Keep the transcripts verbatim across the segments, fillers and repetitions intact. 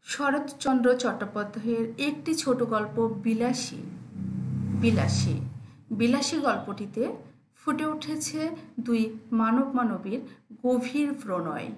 শরৎচন্দ্র চট্টোপাধ্যায়ের একটি ছোট গল্প বিলাসী বিলাসী বিলাসী গল্পটিতে ফুটে উঠেছে দুই মানব মানবীর গভীর প্রণয়,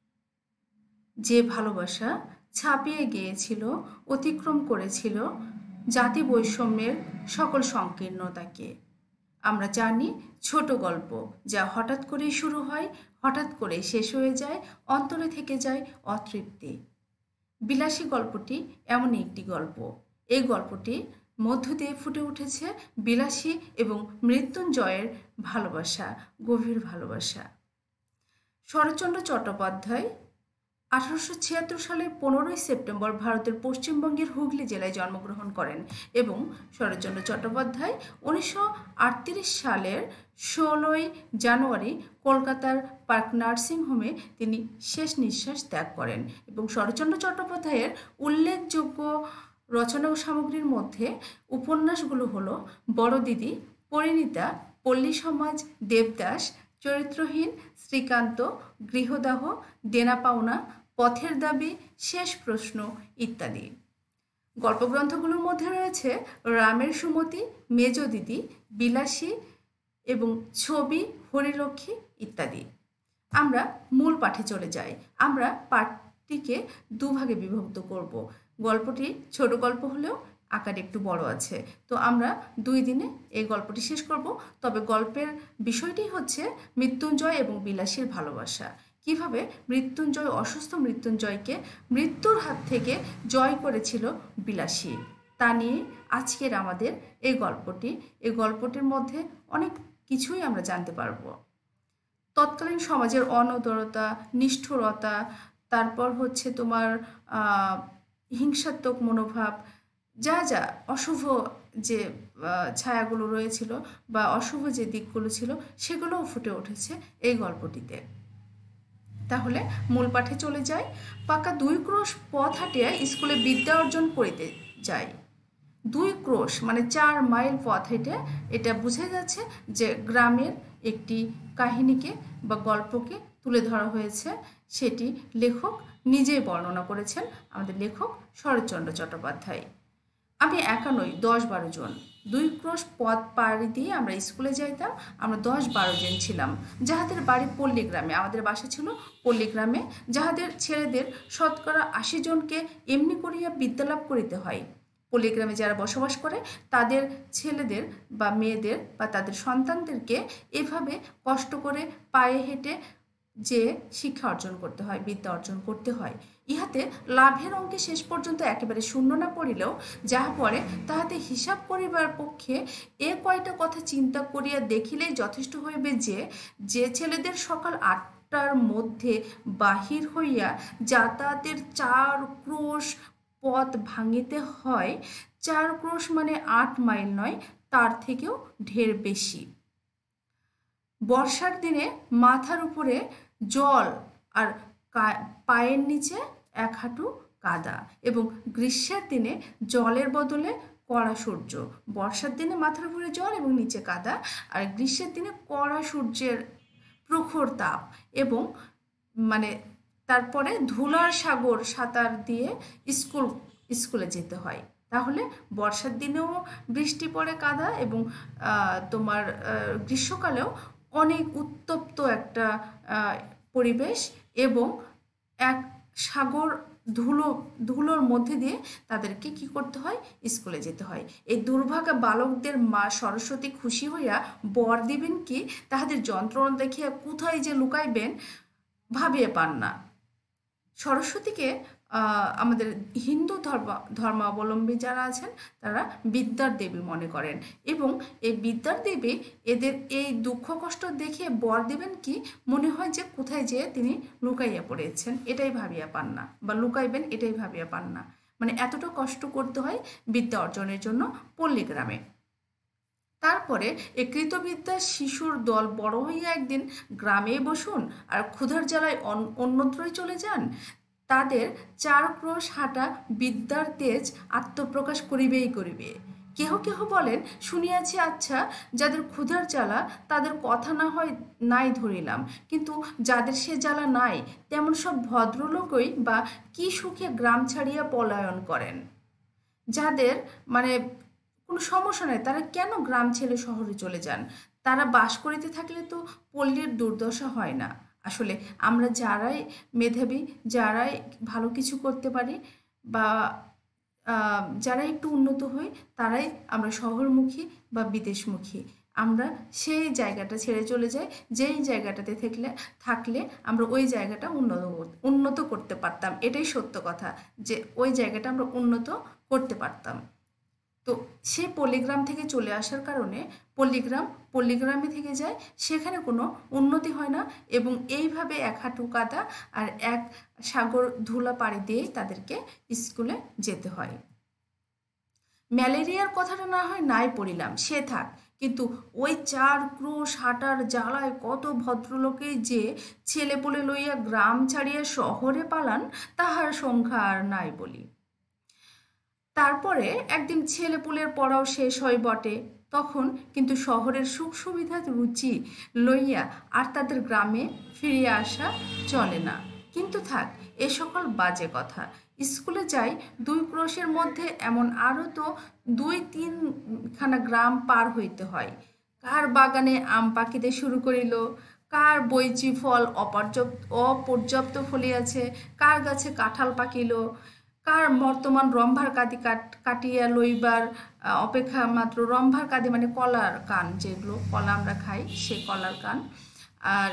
যে ভালোবাসা ছাপিয়ে গিয়েছিল, অতিক্রম করেছিল জাতি বৈষম্যের সকল সংকীর্ণতাকে। আমরা জানি ছোট গল্প যা হঠাৎ করেই শুরু হয়, হঠাৎ করে শেষ হয়ে যায়, অন্তরে থেকে যায় অতৃপ্তি। বিলাসী গল্পটি এমনই একটি গল্প। এই গল্পটি মধ্য দিয়ে ফুটে উঠেছে বিলাসী এবং মৃত্যুঞ্জয়ের ভালোবাসা, গভীর ভালোবাসা। শরৎচন্দ্র চট্টোপাধ্যায় আঠারোশো ছিয়াত্তর সালের পনেরোই সেপ্টেম্বর ভারতের পশ্চিমবঙ্গের হুগলি জেলায় জন্মগ্রহণ করেন এবং শরৎচন্দ্র চট্টোপাধ্যায় উনিশশো আটত্রিশ সালের ষোলোই জানুয়ারি কলকাতার পার্ক নার্সিংহোমে তিনি শেষ নিঃশ্বাস ত্যাগ করেন। এবং শরৎচন্দ্র চট্টোপাধ্যায়ের উল্লেখযোগ্য রচনা সামগ্রীর মধ্যে উপন্যাসগুলো হলো বড় দিদি, পরিণীতা, পল্লী সমাজ, দেবদাস, চরিত্রহীন, শ্রীকান্ত, গৃহদাহ, দেনা পাওনা, পথের দাবি, শেষ প্রশ্ন ইত্যাদি। গল্পগ্রন্থগুলোর মধ্যে রয়েছে রামের সুমতি, মেজ দিদি, বিলাসী এবং ছবি, হরিলক্ষ্মী ইত্যাদি। আমরা মূল পাঠে চলে যাই। আমরা পাঠটিকে দুভাগে বিভক্ত করব। গল্পটি ছোট গল্প হলেও আকার একটু বড় আছে, তো আমরা দুই দিনে এই গল্পটি শেষ করব। তবে গল্পের বিষয়টি হচ্ছে মৃত্যুঞ্জয় এবং বিলাসীর ভালোবাসা। কিভাবে মৃত্যুঞ্জয়, অসুস্থ মৃত্যুঞ্জয়কে মৃত্যুর হাত থেকে জয় করেছিল বিলাসী, তা নিয়ে আজকের আমাদের এই গল্পটি। এই গল্পটির মধ্যে অনেক কিছুই আমরা জানতে পারবো। তৎকালীন সমাজের অনুদারতা, নিষ্ঠুরতা, তারপর হচ্ছে তোমার হিংসাত্মক মনোভাব, যা যা অশুভ যে ছায়াগুলো রয়েছিল বা অশুভ যে দিকগুলো ছিল সেগুলোও ফুটে উঠেছে এই গল্পটিতে। তাহলে মূল পাঠে চলে যাই। পাকা দুই ক্রোশ পথ হাঁটিয়া স্কুলে বিদ্যা অর্জন করিতে যাই। দুই ক্রোশ মানে চার মাইল পথ হেঁটে, এটা বোঝা যাচ্ছে যে গ্রামের একটি কাহিনীকে বা গল্পকে তুলে ধরা হয়েছে। সেটি লেখক নিজেই বর্ণনা করেছেন, আমাদের লেখক শরৎচন্দ্র চট্টোপাধ্যায়। আমি একা নই, দশ বারো জন। দুই ক্রোশ পথ পাড়ি দিয়ে আমরা স্কুলে যাইতাম। আমরা দশ বারো জন ছিলাম, যাহাদের বাড়ি পল্লীগ্রামে। আমাদের বাসা ছিল পল্লীগ্রামে, যাহাদের ছেলেদের শতকরা আশি জনকে এমনি করিয়া বিদ্যালাভ করিতে হয়। পল্লীগ্রামে যারা বসবাস করে তাদের ছেলেদের বা মেয়েদের বা তাদের সন্তানদেরকে এভাবে কষ্ট করে পায়ে হেঁটে যে শিক্ষা অর্জন করতে হয়, বিদ্যা অর্জন করতে হয়। ইহাতে লাভের অঙ্কে শেষ পর্যন্ত একেবারে শূন্য না পড়িলেও যাহা পড়ে তাহাতে হিসাব করিবার পক্ষে এ কয়টা কথা চিন্তা করিয়া দেখিলেই যথেষ্ট হইবে যে যে ছেলেদের সকাল আটটার মধ্যে বাহির হইয়া যাতায়াতের চার ক্রোশ পথ ভাঙিতে হয়, চার ক্রোশ মানে আট মাইল নয়, তার থেকেও ঢের বেশি। বর্ষার দিনে মাথার উপরে জল আর পায়ের নিচে এক হাঁটু কাদা, এবং গ্রীষ্মের দিনে জলের বদলে কড়া সূর্য। বর্ষার দিনে মাথার উপরে জল এবং নিচে কাদা, আর গ্রীষ্মের দিনে কড়া সূর্যের প্রখর তাপ, এবং মানে তারপরে ধুলার সাগর সাঁতার দিয়ে স্কুল স্কুলে যেতে হয়। তাহলে বর্ষার দিনেও বৃষ্টি পড়ে, কাদা, এবং তোমার গ্রীষ্মকালেও অনেক উত্তপ্ত একটা পরিবেশ, এবং এক সাগর ধুলো ধুলোর মধ্যে দিয়ে তাদেরকে কি করতে হয়, স্কুলে যেতে হয়। এই দুর্ভাগা বালকদের মা সরস্বতী খুশি হইয়া বর দিবেন কি, তাহাদের যন্ত্রণা দেখিয়া কোথায় যে লুকাইবেন ভাবিয়ে পান না। সরস্বতীকে আমাদের হিন্দু ধর্ম ধর্মাবলম্বী যারা আছেন তারা বিদ্যার দেবী মনে করেন, এবং এই বিদ্যার দেবী এদের এই দুঃখ কষ্ট দেখে বর দেবেন কি মনে হয় যে কোথায় যেয়ে তিনি লুকাইয়া পড়েছেন, এটাই ভাবিয়া পান না, বা লুকাইবেন এটাই ভাবিয়া পান না। মানে এতটা কষ্ট করতে হয় বিদ্যা অর্জনের জন্য পল্লীগ্রামে। তারপরে এই কৃতবিদ্যার শিশুর দল বড় হইয়া একদিন গ্রামে বসুন আর ক্ষুধার জ্বালায় অন্যত্রই চলে যান। তাদের চার ক্রোশ হাঁটা বিদ্যার তেজ আত্মপ্রকাশ করিবেই করিবে। কেহ কেহ বলেন, শুনিয়াছি আচ্ছা, যাদের ক্ষুধার জ্বালা তাদের কথা না হয় নাই ধরিলাম, কিন্তু যাদের সে জ্বালা নাই তেমন সব ভদ্রলোকই বা কি সুখে গ্রাম ছাড়িয়া পলায়ন করেন। যাদের মানে কোনো সমস্যা নেই, তারা কেন গ্রাম ছেড়ে শহরে চলে যান? তারা বাস করিতে থাকলে তো পল্লীর দুর্দশা হয় না। আসলে আমরা যারাই মেধাবী, যারাই ভালো কিছু করতে পারি, বা আহ, যারা একটু উন্নত হই, তারাই আমরা শহরমুখী বা বিদেশমুখী। আমরা সেই জায়গাটা ছেড়ে চলে যাই, যেই জায়গাটাতে থাকলে থাকলে আমরা ওই জায়গাটা উন্নত কর- উন্নত করতে পারতাম। এটাই সত্য কথা, যে ওই জায়গাটা আমরা উন্নত করতে পারতাম। তো সে পল্লীগ্রাম থেকে চলে আসার কারণে পল্লীগ্রাম পল্লীগ্রামে থেকে যায়, সেখানে কোনো উন্নতি হয় না, এবং এইভাবে এক হাঁটু কাদা আর এক সাগর ধুলা পাড়ি দিয়েই তাদেরকে স্কুলে যেতে হয়। ম্যালেরিয়ার কথাটা না হয় নাই পড়িলাম, সে থাক, কিন্তু ওই চার ক্রোশ হাঁটার জ্বালায় কত ভদ্রলোকে যে ছেলেপুলে লইয়া গ্রাম ছাড়িয়া শহরে পালান, তাহার সংখ্যা আর নাই বলি। তারপরে একদিন ছেলেপুলের পড়াও শেষ হয় বটে, তখন কিন্তু শহরের সুখ সুবিধা রুচি লইয়া আর তাদের গ্রামে ফিরিয়া আসা চলে না। কিন্তু থাক, এ সকল বাজে কথা। স্কুলে যাই, দুই ক্রোশের মধ্যে এমন আরও তো দুই তিনখানা গ্রাম পার হইতে হয়। কার বাগানে আম পাকিতে শুরু করিল, কার বৈচি ফল অপর্যাপ্ত অপর্যাপ্ত ফলিয়াছে, কার গাছে কাঁঠাল পাকিল, কার বর্তমান রম্ভার কাদি কাট কাটিয়া লইবার আহ, অপেক্ষা মাত্র রম্ভার কাদি মানে কলার কান, যেগুলো কলা আমরা খাই, সে কলার কান। আর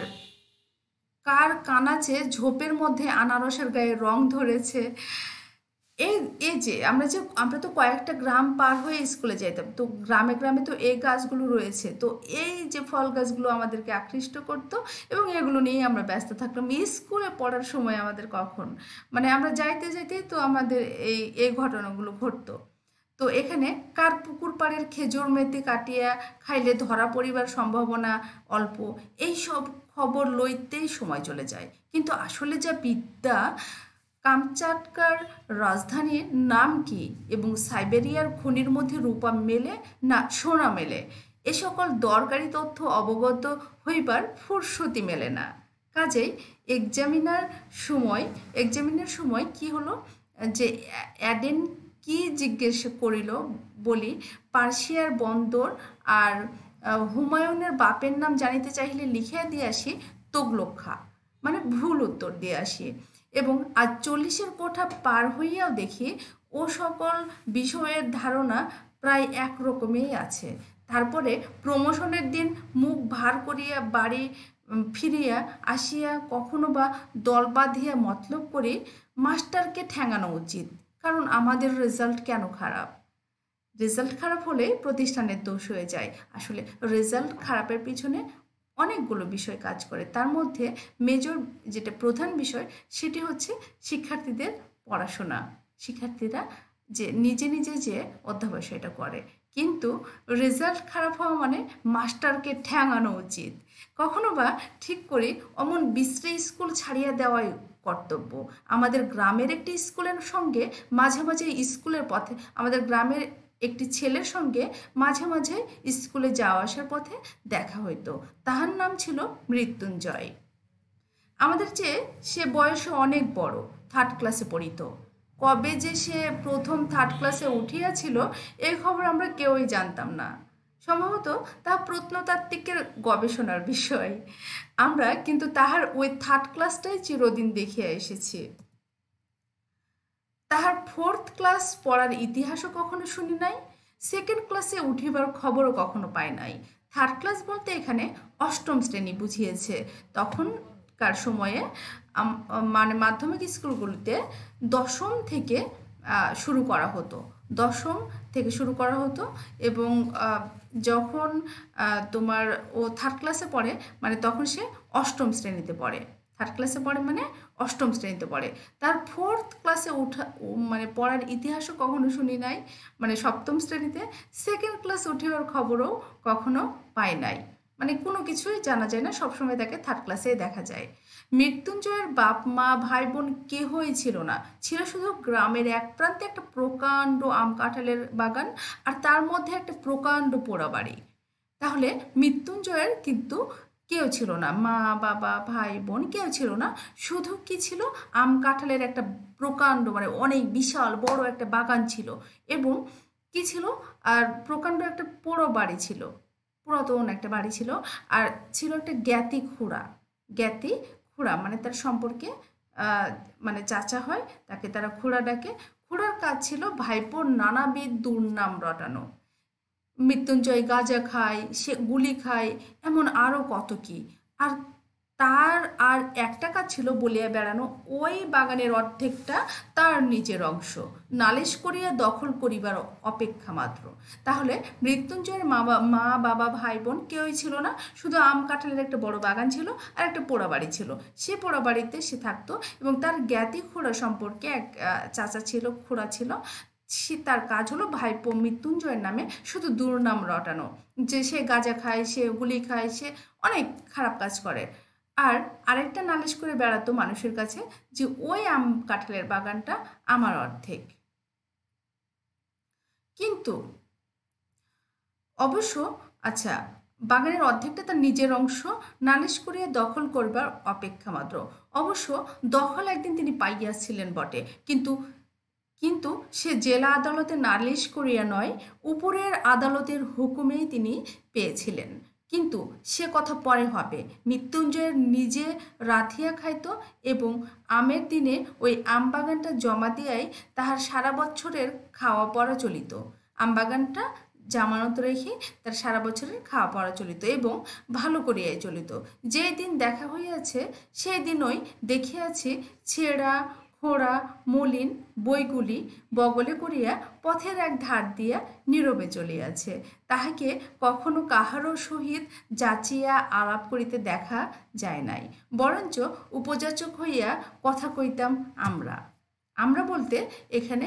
কার কানাচে ঝোপের মধ্যে আনারসের গায়ে রং ধরেছে। এই এই যে আমরা যে আমরা তো কয়েকটা গ্রাম পার হয়ে স্কুলে যাইতাম, তো গ্রামে গ্রামে তো এই গাছগুলো রয়েছে, তো এই যে ফল গাছগুলো আমাদেরকে আকৃষ্ট করতো, এবং এগুলো নিয়েই আমরা ব্যস্ত থাকলাম। স্কুলে পড়ার সময় আমাদের কখন মানে আমরা যাইতে যাইতেই তো আমাদের এই এই ঘটনাগুলো ঘটতো। তো এখানে কার পুকুর পাড়ের খেজুর মেতে কাটিয়া খাইলে ধরা পড়িবার সম্ভাবনা অল্প, এই সব খবর লইতেই সময় চলে যায়। কিন্তু আসলে যা বিদ্যা, কামচাটকার রাজধানীর নাম কি, এবং সাইবেরিয়ার খনির মধ্যে রূপা মেলে না সোনা মেলে, এ সকল দরকারি তথ্য অবগত হইবার ফুরসতি মেলে না। কাজেই এক্সামিনার সময় এক্সামিনের সময় কি হলো, যে অ্যাডেন কি জিজ্ঞেস করিল বলি, পার্সিয়ার বন্দর আর আহ, হুমায়ুনের বাপের নাম জানিতে চাইলে লিখিয়া দিয়ে আসি তোগলক্ষা, মানে ভুল উত্তর দিয়ে আসি। এবং আজ চল্লিশের কোঠা পার হইয়াও দেখি ও সকল বিষয়ের ধারণা প্রায় একরকমই আছে। তারপরে প্রমোশনের দিন মুখ ভার করিয়া বাড়ি উম, ফিরিয়া আসিয়া কখনো বা দল বাঁধিয়া মতলব করে মাস্টারকে ঠ্যাঙানো উচিত, কারণ আমাদের রেজাল্ট কেন খারাপ। রেজাল্ট খারাপ হলে প্রতিষ্ঠানের দোষ হয়ে যায়। আসলে রেজাল্ট খারাপের পিছনে অনেকগুলো বিষয় কাজ করে, তার মধ্যে মেজর যেটা প্রধান বিষয় সেটি হচ্ছে শিক্ষার্থীদের পড়াশোনা। শিক্ষার্থীরা যে নিজে নিজে যে অধ্যবসায়টা করে, কিন্তু রেজাল্ট খারাপ হওয়া মানে মাস্টারকে ঠ্যাঙানো উচিত। কখনো বা ঠিক করে অমন বিশ্রী স্কুল ছাড়িয়া দেওয়াই কর্তব্য। আমাদের গ্রামের একটি স্কুলের সঙ্গে মাঝে মাঝে স্কুলের পথে আমাদের গ্রামের একটি ছেলের সঙ্গে মাঝে মাঝে স্কুলে যাওয়া আসার পথে দেখা হইতো। তাহার নাম ছিল মৃত্যুঞ্জয়। আমাদের চেয়ে সে বয়সে অনেক বড়, থার্ড ক্লাসে পড়িত। কবে যে সে প্রথম থার্ড ক্লাসে উঠিয়াছিল এই খবর আমরা কেউই জানতাম না। সম্ভবত তা প্রত্নতাত্ত্বিকের গবেষণার বিষয়। আমরা কিন্তু তাহার ওই থার্ড ক্লাসটাই চিরদিন দেখিয়া এসেছি। তাহার ফোর্থ ক্লাস পড়ার ইতিহাসও কখনো শুনি নাই, সেকেন্ড ক্লাসে উঠিবার খবরও কখনো পাই নাই। থার্ড ক্লাস বলতে এখানে অষ্টম শ্রেণী বুঝিয়েছে। তখনকার সময়ে আম- মানে মাধ্যমিক স্কুলগুলিতে দশম থেকে আহ, শুরু করা হতো, দশম থেকে শুরু করা হতো, এবং আহ, যখন আহ, তোমার ও থার্ড ক্লাসে পড়ে মানে তখন সে অষ্টম শ্রেণীতে পড়ে। থার্ড ক্লাসে পড়ে মানে অষ্টম শ্রেণীতে পড়ে। তার ফোর্থ ক্লাসে উঠা উ- মানে পড়ার ইতিহাসও কখনো শুনি নাই, মানে সপ্তম শ্রেণীতে। সেকেন্ড ক্লাস উঠে ওর খবরও কখনো পাই নাই। মানে কোনো কিছুই জানা যায় না, সবসময় তাকে থার্ড ক্লাসেই দেখা যায়। মৃত্যুঞ্জয়ের বাপ মা ভাই বোন কেহই ছিল না, ছিল শুধু গ্রামের এক প্রান্তে একটা প্রকাণ্ড আম কাঁঠালের বাগান, আর তার মধ্যে একটা প্রকাণ্ড পোড়াবাড়ি। তাহলে মৃত্যুঞ্জয়ের কিন্তু কেউ ছিল না, মা বাবা ভাই বোন কেউ ছিল না, শুধু কি ছিল, আম কাঁঠালের একটা প্রকাণ্ড মানে অনেক বিশাল বড় একটা বাগান ছিল, এবং কি ছিল, আর প্রকাণ্ড একটা পোড়ো বাড়ি ছিল, পুরাতন একটা বাড়ি ছিল, আর ছিল একটা জ্ঞাতি খুড়া। জ্ঞাতি খুড়া মানে তার সম্পর্কে আহ, মানে চাচা হয়, তাকে তারা খুড়া ডাকে। খুড়ার কাজ ছিল ভাইপোর নানাবিধ দুর্নাম রটানো। মৃত্যুঞ্জয় গাঁজা খায়, সে গুলি খায়, এমন আরও কত কি। আর তার আর একটা কাজ ছিল বলিয়া বেড়ানো, ওই বাগানের অর্ধেকটা তার নিজের অংশ, নালিশ করিয়া দখল করিবার অপেক্ষা মাত্র। তাহলে মৃত্যুঞ্জয়ের মা বা মা বাবা ভাই বোন কেউই ছিল না, শুধু আম কাঁঠালের একটা বড় বাগান ছিল, আর একটা পোড়া বাড়ি ছিল। সে পোড়া বাড়িতে সে থাকতো, এবং তার জ্ঞাতি খুড়া সম্পর্কে এক আহ, চাচা ছিল, খুড়া ছিল। সে তার কাজ হলো ভাইপো মৃত্যুঞ্জয়ের নামে শুধু দুর্নাম রটানো, যে সে গাঁজা খায়, সে গুলি খায়, সে অনেক খারাপ কাজ করে। আর আরেকটা নালিশ করে বেড়াতো মানুষের কাছে যে ওই আম কাঁঠালের বাগানটা আমার অর্ধেক। কিন্তু অবশ্য, আচ্ছা, বাগানের অর্ধেকটা তার নিজের অংশ, নালিশ করিয়া দখল করবার অপেক্ষা মাত্র। অবশ্য দখল একদিন তিনি পাইয়াছিলেন বটে, কিন্তু কিন্তু সে জেলা আদালতে নালিশ করিয়া নয়, উপরের আদালতের হুকুমেই তিনি পেয়েছিলেন। কিন্তু সে কথা পরে হবে। মৃত্যুঞ্জয়ের নিজে রাধিয়া খাইত, এবং আমের দিনে ওই আমবাগানটা জমা দিয়াই তাহার সারা বছরের খাওয়া পড়া চলিত। আমবাগানটা জামানত রেখে তার সারা বছরের খাওয়া পড়া চলিত, এবং ভালো করিয়াই চলিত। যে দিন দেখা হইয়াছে সেই দিনই দেখিয়াছি ছেঁড়া খোড়া মলিন বইগুলি বগলে করিয়া পথের এক ধার দিয়া নীরবে চলিয়াছে। তাহাকে কখনো কাহারও সহিত যাচিয়া আলাপ করিতে দেখা যায় নাই, বরঞ্চ উপযাচক হইয়া কথা কইতাম আমরা। আমরা বলতে এখানে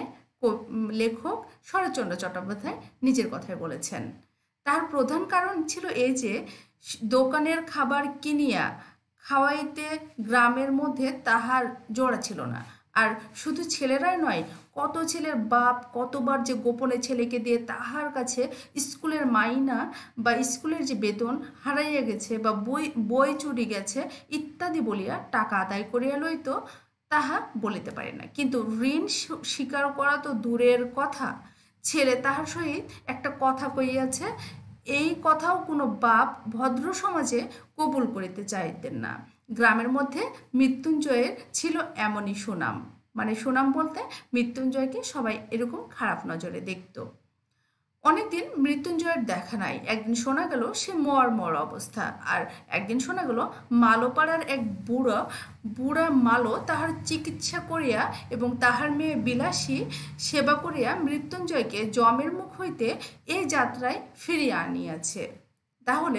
লেখক শরৎচন্দ্র চট্টোপাধ্যায় নিজের কথায় বলেছেন। তার প্রধান কারণ ছিল এই যে দোকানের খাবার কিনিয়া খাওয়াইতে গ্রামের মধ্যে তাহার জোড়া ছিল না। আর শুধু ছেলেরাই নয়, কত ছেলের বাপ কতবার যে গোপনে ছেলেকে দিয়ে তাহার কাছে স্কুলের মাইনা বা স্কুলের যে বেতন হারাইয়া গেছে, বা বই বই চুরি গেছে ইত্যাদি বলিয়া টাকা আদায় করিয়া লইত, তাহা বলিতে পারে না। কিন্তু ঋণ স্বীকার করা তো দূরের কথা, ছেলে তাহার সহিত একটা কথা কইয়াছে, এই কথাও কোনো বাপ ভদ্র সমাজে কবুল করিতে চাইতেন না। গ্রামের মধ্যে মৃত্যুঞ্জয়ের ছিল এমনই সুনাম, মানে সুনাম বলতে মৃত্যুঞ্জয়কে সবাই এরকম খারাপ নজরে দেখত। অনেকদিন মৃত্যুঞ্জয়ের দেখা নাই। একদিন শোনা গেল সে মর মর অবস্থা, আর একদিন শোনা গেল মালোপাড়ার এক বুড়ো বুড়া মালো তাহার চিকিৎসা করিয়া এবং তাহার মেয়ে বিলাসী সেবা করিয়া মৃত্যুঞ্জয়কে যমের মুখ হইতে এই যাত্রায় ফিরিয়ে আনিয়াছে। তাহলে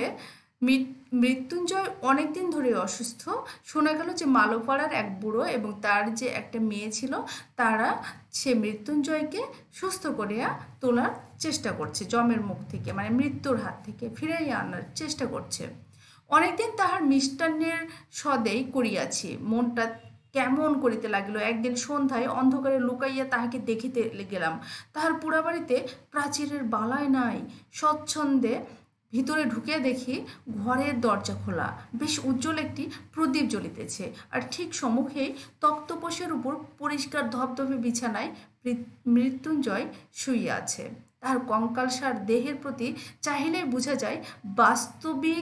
মৃত্যুঞ্জয় অনেকদিন ধরে অসুস্থ। শোনা গেল যে মালোপাড়ার এক বুড়ো এবং তার যে একটা মেয়ে ছিল, তারা সে মৃত্যুঞ্জয়কে সুস্থ করিয়া তোলার চেষ্টা করছে, যমের মুখ থেকে মানে মৃত্যুর হাত থেকে ফিরাইয়া আনার চেষ্টা করছে। অনেকদিন তাহার মিষ্টান্নের সদেই করিয়াছি, মনটা কেমন করিতে লাগিল। একদিন সন্ধ্যায় অন্ধকারে লুকাইয়া তাহাকে দেখিতে গেলাম। তাহার পুরা বাড়িতে প্রাচীরের বালাই নাই। স্বচ্ছন্দে ভিতরে ঢুকিয়া দেখি ঘরের দরজা খোলা, বেশ উজ্জ্বল একটি প্রদীপ জ্বলিতেছে, আর ঠিক সম্মুখেই তক্তপোষের উপর পরিষ্কার ধবধবে বিছানায় মৃত্যুঞ্জয় শুইয়া আছে। তাহার কঙ্কালসার দেহের প্রতি চাহিলেই বোঝা যায় বাস্তবিক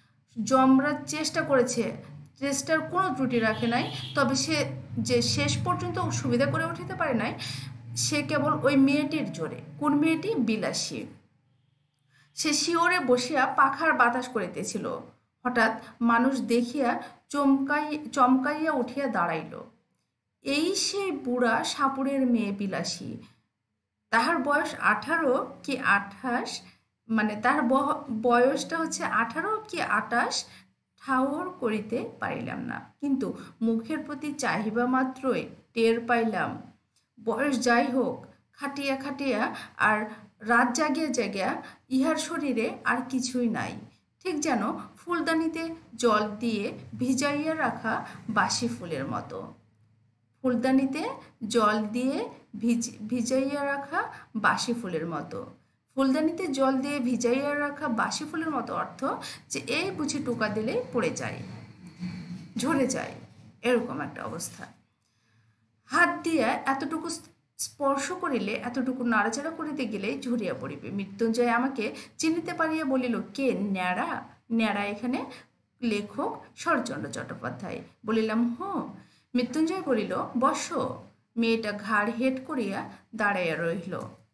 যমরাজ চেষ্টা করেছে, চেষ্টার কোনো ত্রুটি রাখে নাই। তবে সে যে শেষ পর্যন্ত সুবিধা করে উঠিতে পারে নাই, সে কেবল ওই মেয়েটির জোরে। কোন মেয়েটি? বিলাসী। সে শিওরে বসিয়া পাখার বাতাস করিতেছিল। হঠাৎ মানুষ দেখিয়া চমকাই চমকাইয়া উঠিয়া দাঁড়াইল। এই সেই বুড়া সাপুড়ের মেয়ে বিলাসী। তাহার বয়স আঠারো কি আঠাশ, মানে তার বয়সটা হচ্ছে আঠারো কি আটাশ, ঠাউর করিতে পারিলাম না, কিন্তু মুখের প্রতি চাহিবা মাত্রই টের পাইলাম। বয়স যাই হোক, খাটিয়া খাটিয়া আর রাত জাগিয়া জাগিয়া ইহার শরীরে আর কিছুই নাই। ঠিক যেন ফুলদানিতে জল দিয়ে ভিজাইয়া রাখা বাসি ফুলের মতো। ফুলদানিতে জল দিয়ে ভিজ ভিজাইয়া রাখা বাসি ফুলের মতো। ফুলদানিতে জল দিয়ে ভিজাইয়া রাখা বাসি ফুলের মতো অর্থ যে এই বুঝি টোকা দিলেই পড়ে যায়, ঝরে যায়, এরকম একটা অবস্থা। হাত দিয়া এতটুকু স্পর্শ করিলে, এতটুকু নাড়াচাড়া করিতে গেলে ঝরিয়া পড়িবে। মৃত্যুঞ্জয় আমাকে চিনিতে পারিয়া বলিল, কে ন্যাড়া? ন্যাড়া এখানে লেখক শরৎচন্দ্র চট্টোপাধ্যায়। বলিলাম, হুঁ। মৃত্যুঞ্জয় বলিল, বসো। মেয়েটা ঘাড় হেট করিয়া দাঁড়াইয়া রহিল।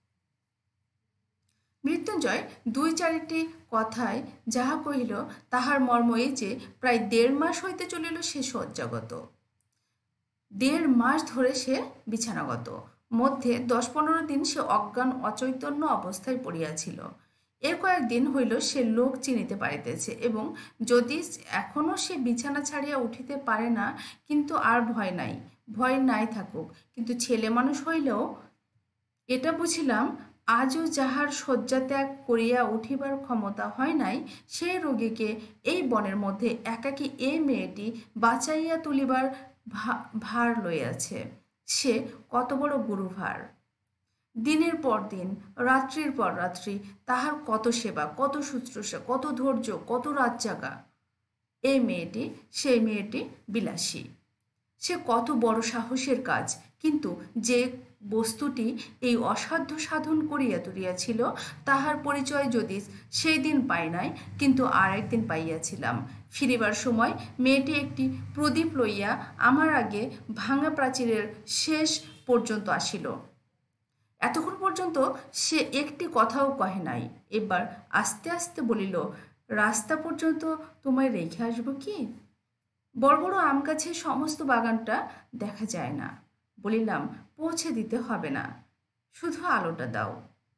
মৃত্যুঞ্জয় দুই চারিটি কথায় যাহা কহিল তাহার মর্ম এই যে প্রায় দেড় মাস হইতে চলিল সে শয্যাগত। দেড় মাস ধরে সে বিছানাগত। মধ্যে দশ পনেরো দিন সে অজ্ঞান অচৈতন্য অবস্থায় পড়িয়াছিল। এর কয়েকদিন হইল সে লোক চিনিতে পারিতেছে, এবং যদি এখনও সে বিছানা ছাড়িয়া উঠিতে পারে না, কিন্তু আর ভয় নাই। ভয় নাই থাকুক, কিন্তু ছেলে মানুষ হইলেও এটা বুঝিলাম, আজও যাহার শয্যা ত্যাগ করিয়া উঠিবার ক্ষমতা হয় নাই, সেই রোগীকে এই বনের মধ্যে একাকী এই মেয়েটি বাঁচাইয়া তুলিবার ভার লইয়াছে। সে কত বড় গুরুভার! দিনের পর দিন, রাত্রির পর রাত্রি তাহার কত সেবা, কত শুশ্রূষা, কত ধৈর্য, কত রাত জাগা। এই মেয়েটি, সেই মেয়েটি বিলাসী। সে কত বড় সাহসের কাজ, কিন্তু যে বস্তুটি এই অসাধ্য সাধন করিয়া তুলিয়াছিল তাহার পরিচয় যদি সেই দিন পাই নাই, কিন্তু আর একদিন পাইয়াছিলাম। ফিরিবার সময় মেয়েটি একটি প্রদীপ লইয়া আমার আগে ভাঙা প্রাচীরের শেষ পর্যন্ত আসিল। এতক্ষণ পর্যন্ত সে একটি কথাও কহে নাই। এবার আস্তে আস্তে বলিল, রাস্তা পর্যন্ত তোমায় রেখে আসবো কি? বড় বড় আম গাছের সমস্ত বাগানটা দেখা যায় না। বলিলাম, পৌঁছে দিতে হবে না, শুধু আলোটা দাও।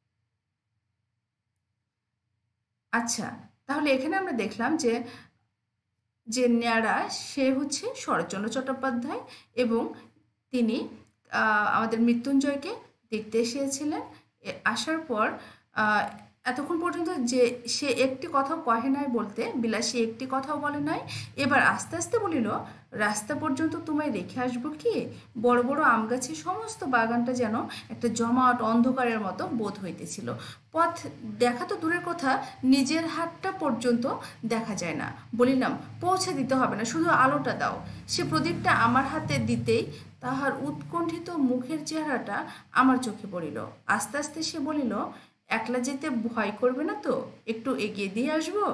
আচ্ছা, তাহলে এখানে আমরা দেখলাম যে যে ন্যাড়া সে হচ্ছে শরৎচন্দ্র চট্টোপাধ্যায়, এবং তিনি আমাদের মৃত্যুঞ্জয়কে দেখতে এসেছিলেন। আসার পর এতক্ষণ পর্যন্ত যে সে একটি কথাও কহে নাই বলতে বিলাসী একটি কথাও বলে নাই। এবার আস্তে আস্তে বলিল, রাস্তা পর্যন্ত তোমায় রেখে আসবো কি? বড় বড় আম গাছের সমস্ত বাগানটা যেন একটা জমাট অন্ধকারের মতো বোধ হইতেছিল। পথ দেখা তো দূরের কথা, নিজের হাতটা পর্যন্ত দেখা যায় না। বলিলাম, পৌঁছে দিতে হবে না, শুধু আলোটা দাও। সে প্রদীপটা আমার হাতে দিতেই তাহার উৎকণ্ঠিত মুখের চেহারাটা আমার চোখে পড়িল। আস্তে আস্তে সে বলিল, একলা যেতে ভয় করবে না তো? একটু এগিয়ে দিয়ে আসবো?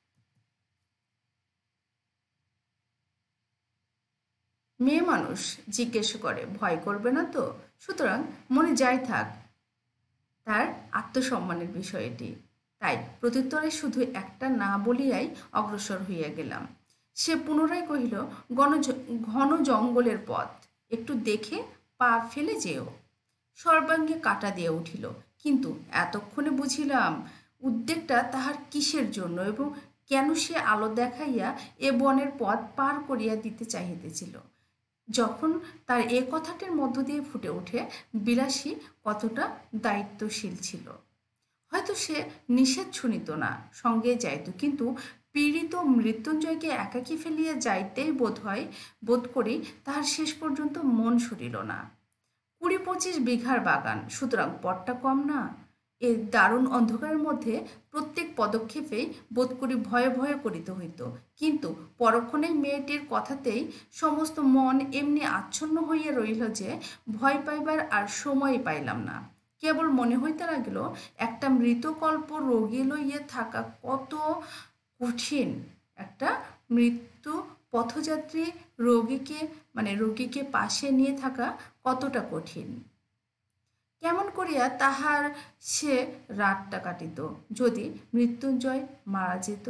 মেয়ে মানুষ জিজ্ঞেস করে, ভয় করবে না তো? সুতরাং মনে যাই থাক, তার আত্মসম্মানের বিষয়টি। তাই প্রত্যুত্তরে শুধু একটা না বলিয়াই অগ্রসর হইয়া গেলাম। সে পুনরায় কহিল, ঘন ঘন জঙ্গলের পথ, একটু দেখে পা ফেলে যেও। সর্বাঙ্গে কাটা দিয়া উঠিল, কিন্তু এতক্ষণে বুঝিলাম উদ্বেগটা তাহার কিসের জন্য, এবং কেন সে আলো দেখাইয়া এ বনের পথ পার করিয়া দিতে চাহিতেছিল। যখন তার এ কথাটির মধ্য দিয়ে ফুটে ওঠে বিলাসী কতটা দায়িত্বশীল ছিল। হয়তো সে নিষেধ শুনিত না, সঙ্গে যাইত, কিন্তু পীড়িত মৃত্যুঞ্জয়কে একাকী ফেলিয়া যাইতেই বোধ হয় বোধ করি তাহার শেষ পর্যন্ত মন সরিল না। কুড়ি পঁচিশ বিঘার বাগান, সুতরাং পথটা কম না। এই দারুণ অন্ধকারের মধ্যে প্রত্যেক পদক্ষেপেই বোধ করি ভয়ে ভয়ে করিতে হইত, কিন্তু পরক্ষণেই মেয়েটির কথাতেই সমস্ত মন এমনি আচ্ছন্ন হইয়া রহিল যে ভয় পাইবার আর সময় পাইলাম না। কেবল মনে হইতে লাগিল, একটা মৃতকল্প রোগী লইয়া থাকা কত কঠিন, একটা মৃত্যু পথযাত্রী রোগীকে মানে রোগীকে পাশে নিয়ে থাকা কতটা কঠিন। কেমন করিয়া তাহার সে রাতটা কাটিত যদি মৃত্যুঞ্জয় মারা যেত?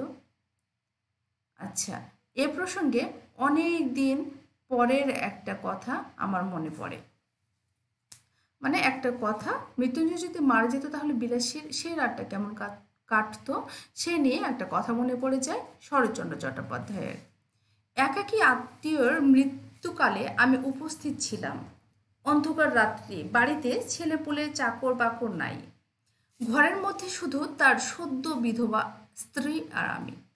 আচ্ছা, এ প্রসঙ্গে অনেক দিন পরের একটা কথা আমার মনে পড়ে। মানে একটা কথা, মৃত্যুঞ্জয় যদি মারা যেত তাহলে বিলাসীর সেই রাতটা কেমন কাটতো সে নিয়ে একটা কথা মনে পড়ে যায় শরৎচন্দ্র চট্টোপাধ্যায়ের। একাকী আত্মীয়র মৃত্যুকালে আমি উপস্থিত ছিলাম। অন্ধকার রাত্রি, বাড়িতে ছেলেপুলে চাকর বাকর নাই। ঘরের মধ্যে শুধু তার সদ্য বিধবা স্ত্রী আর আমি।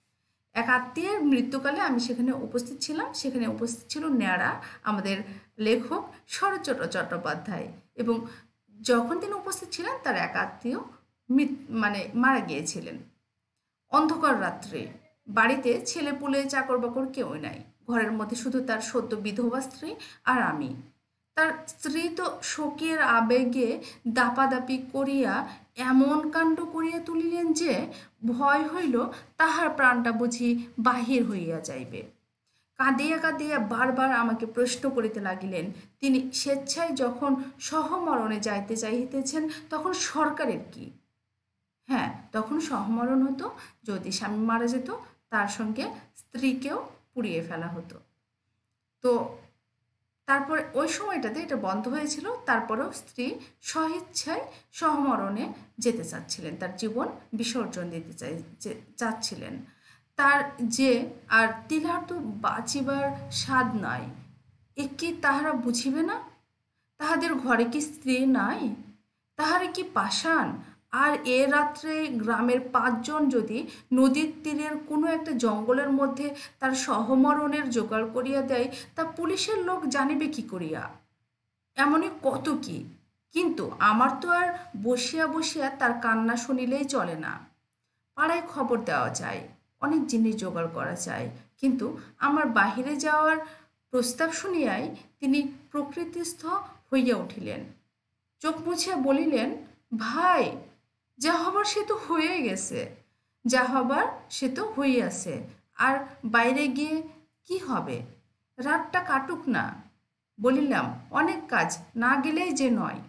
এক আত্মীয়ের মৃত্যুকালে আমি সেখানে উপস্থিত ছিলাম। সেখানে উপস্থিত ছিল ন্যাড়া আমাদের লেখক শরৎচন্দ্র চট্টোপাধ্যায়, এবং যখন তিনি উপস্থিত ছিলেন তার এক আত্মীয় মানে মারা গিয়েছিলেন। অন্ধকার রাত্রে বাড়িতে ছেলেপুলে চাকর বাকর কেউই নাই, ঘরের মধ্যে শুধু তার সদ্য বিধবা স্ত্রী আর আমি। তার স্ত্রী তো শোকের আবেগে দাপাদাপি করিয়া এমন কাণ্ড করিয়া তুলিলেন যে ভয় হইল তাহার প্রাণটা বুঝি বাহির হইয়া যাইবে। কাঁদিয়া কাঁদিয়া বারবার আমাকে প্রশ্ন করিতে লাগিলেন, তিনি স্বেচ্ছায় যখন সহমরণে যাইতে চাইতেছেন তখন সরকারের কি? হ্যাঁ, তখন সহমরণ হতো, যদি স্বামী মারা যেত তার সঙ্গে স্ত্রীকেও পুড়িয়ে ফেলা হতো। তো তারপরে ওই সময়টাতে এটা বন্ধ হয়েছিল, তারপরেও স্ত্রী স্বইচ্ছায় সহমরণে যেতে চাচ্ছিলেন, তার জীবন বিসর্জন দিতে চাই চাচ্ছিলেন। তার যে আর তিলার তো বাঁচিবার স্বাদ নাই, এ কি তাহারা বুঝিবে না? তাহাদের ঘরে কি স্ত্রী নাই? তাহারে কি পাষাণ? আর এ রাত্রে গ্রামের পাঁচজন যদি নদীর তীরের কোনো একটা জঙ্গলের মধ্যে তার সহমরণের জোগাড় করিয়া দেয়, তা পুলিশের লোক জানিবে কি করিয়া? এমনই কত কি। কিন্তু আমার তো আর বসিয়া বসিয়া তার কান্না শুনিলেই চলে না। পাড়ায় খবর দেওয়া যায়, অনেক জিনিস জোগাড় করা যায়, কিন্তু আমার বাহিরে যাওয়ার প্রস্তাব শুনিয়াই তিনি প্রকৃতিস্থ হইয়া উঠিলেন। চোখ মুছিয়া বলিলেন, ভাই, যা হবার সে তো হয়ে গেছে, যা হবার সে তো হইয়াছে, আর বাইরে গিয়ে কি হবে? রাতটা কাটুক না। বলিলাম, অনেক কাজ, না গেলেই যে নয়।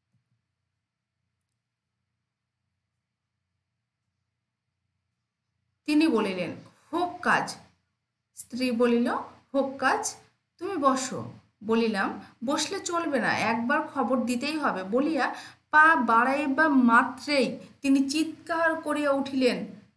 তিনি বলিলেন, হোক কাজ। স্ত্রী বলিল, হোক কাজ, তুমি বসো। বলিলাম, বসলে চলবে না, একবার খবর দিতেই হবে। বলিয়া পা বাড়াইবা মাত্রেই তিনি চিৎকার করিয়া উঠিলেন,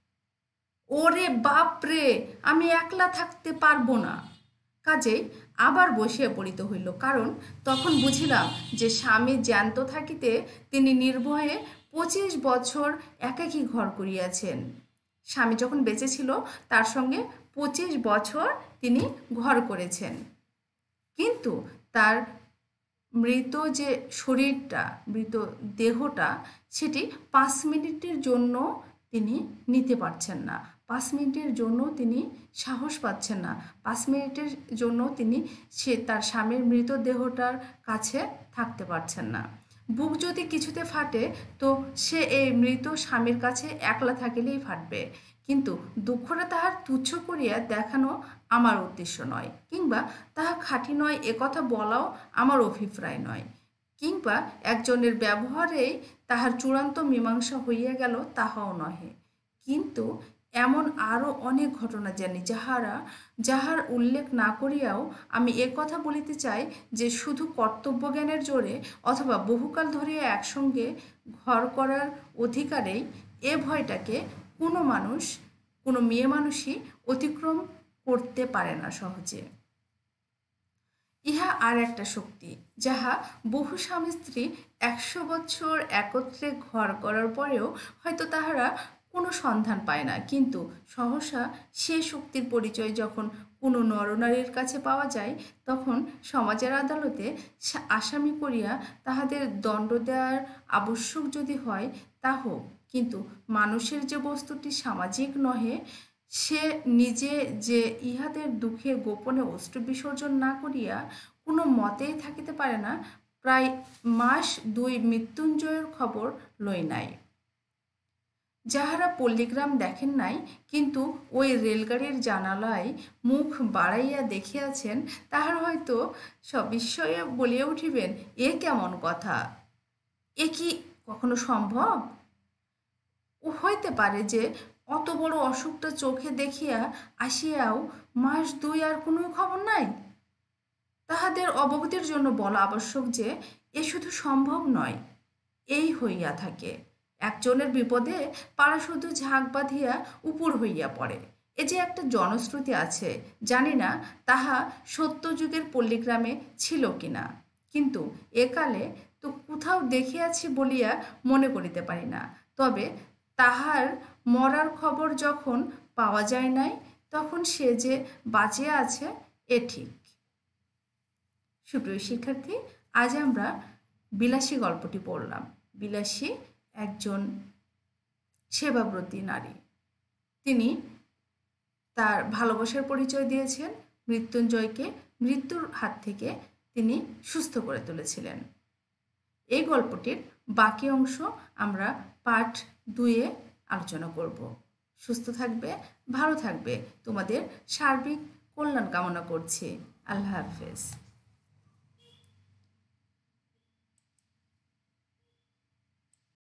ওরে বাপ রে, আমি একলা থাকতে পারবো না। কাজেই আবার বসিয়া পড়িতে হইল, কারণ তখন বুঝিলাম যে স্বামী জ্যান্ত থাকিতে তিনি নির্ভয়ে পঁচিশ বছর একাকী ঘর করিয়াছেন। স্বামী যখন বেঁচে ছিল তার সঙ্গে পঁচিশ বছর তিনি ঘর করেছেন, কিন্তু তার মৃত যে শরীরটা, মৃত দেহটা, সেটি পাঁচ মিনিটের জন্য তিনি নিতে পারছেন না। পাঁচ মিনিটের জন্য তিনি সাহস পাচ্ছেন না। পাঁচ মিনিটের জন্য তিনি সে তার স্বামীর মৃতদেহটার কাছে থাকতে পারছেন না। বুক যদি কিছুতে ফাটে তো সে এই মৃত স্বামীর কাছে একলা থাকিলেই ফাটবে। কিন্তু দুঃখটা তাহার তুচ্ছ করিয়া দেখানো আমার উদ্দেশ্য নয়, কিংবা তাহা খাঁটি নয় এ কথা বলাও আমার অভিপ্রায় নয়, কিংবা একজনের ব্যবহারেই তাহার চূড়ান্ত মীমাংসা হইয়া গেল তাহাও নহে। কিন্তু এমন আরও অনেক ঘটনা জানি যাহারা যাহার উল্লেখ না করিয়াও আমি এ কথা বলিতে চাই যে শুধু কর্তব্যজ্ঞানের জোরে অথবা বহুকাল ধরিয়া একসঙ্গে ঘর করার অধিকারেই এ ভয়টাকে কোনো মানুষ, কোনো মেয়ে মানুষই অতিক্রম করতে পারে না সহজে। ইহা আর একটা শক্তি, যাহা বহু স্বামী স্ত্রী একশো বছর একত্রে ঘর করার পরেও হয়তো তাহারা কোনো সন্ধান পায় না, কিন্তু সহসা সে শক্তির পরিচয় যখন কোনো নরনারীর কাছে পাওয়া যায়, তখন সমাজের আদালতে আসামি করিয়া তাহাদের দণ্ড দেওয়ার আবশ্যক যদি হয় তা হোক, কিন্তু মানুষের যে বস্তুটি সামাজিক নহে, সে নিজে যে ইহাদের দুঃখে গোপনে অশ্রু বিসর্জন না করিয়া কোনো মতেই থাকিতে পারে না, প্রায় মাস দুই মৃত্যুঞ্জয়ের খবর লই নাই। যাহারা পল্লীগ্রাম দেখেন নাই, কিন্তু ওই রেলগাড়ির জানালায় মুখ বাড়াইয়া দেখিয়াছেন, তাহারা হয়তো সবিস্ময়ে বলিয়া উঠিবেন, এ কেমন কথা, এ কি কখনো সম্ভব? ও হইতে পারে যে অত বড় অসুখটা চোখে দেখিয়া আসিয়াও মাস দুই আর কোনো খবর নাই। তাহাদের অবগতির জন্য বলা আবশ্যক যে এ শুধু সম্ভব নয়, এই হইয়া থাকে। একজনের বিপদে পাড়া শুধু ঝাঁক বাঁধিয়া উপুর হইয়া পড়ে, এ যে একটা জনশ্রুতি আছে, জানি না তাহা সত্যযুগের পল্লীগ্রামে ছিল কিনা, কিন্তু একালে তো কোথাও দেখিয়াছি বলিয়া মনে করিতে পারি না। তবে তাহার মরার খবর যখন পাওয়া যায় নাই, তখন সে যে বাঁচিয়ে আছে এ ঠিক। সুপ্রিয় শিক্ষার্থী, আজ আমরা বিলাসী গল্পটি পড়লাম। বিলাসী একজন সেবাব্রতী নারী। তিনি তার ভালোবাসার পরিচয় দিয়েছেন মৃত্যুঞ্জয়কে, মৃত্যুর হাত থেকে তিনি সুস্থ করে তুলেছিলেন। এই গল্পটির বাকি অংশ আমরা পার্ট দুইয়ে আলোচনা করব। সুস্থ থাকবে, ভালো থাকবে, তোমাদের সার্বিক কল্যাণ কামনা করছি। আল্লাহ হাফেজ।